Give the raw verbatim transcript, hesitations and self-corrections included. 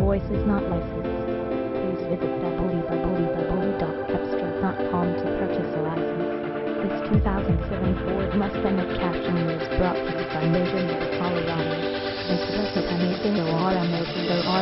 voice is not licensed. Please visit w w w dot cepstral dot com to purchase a license. This two thousand seven Ford Mustang of Cashmere is brought to you by Major Motor Colorado. Espresso Panadero Automotive